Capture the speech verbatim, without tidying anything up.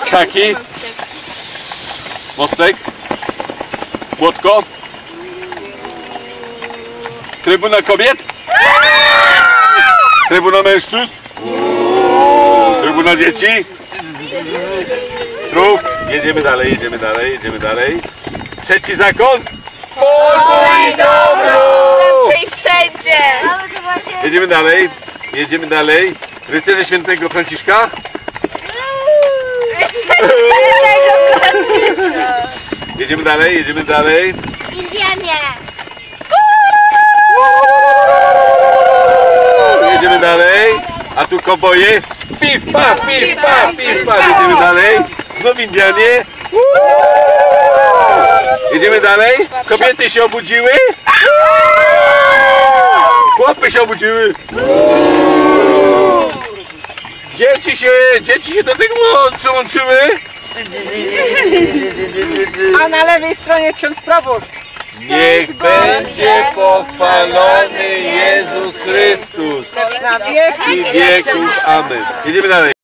Krzaki. Mostek. Młotko. Trybuna kobiet. Trybuna mężczyzn. Trybuna dzieci. Truf. Jedziemy dalej, jedziemy dalej, jedziemy dalej. Trzeci zakon. Pokój i dobro. Zawsze i wszędzie. Jedziemy dalej, jedziemy dalej. Rycerze Świętego Franciszka. Jedziemy dalej, jedziemy dalej. Indianie. Jedziemy dalej. A tu koboje. Pif, paf, pif, paf, pif, paf. Jedziemy dalej. Znów Indianie. Jedziemy dalej. Kobiety się obudziły. Chłopy się obudziły. Dzieci się, dzieci się do tego przyłączyły. A na lewej stronie ksiądz proboszcz. Niech będzie pochwalony Jezus Chrystus Na wieki i wieków. Amen. Jedziemy dalej.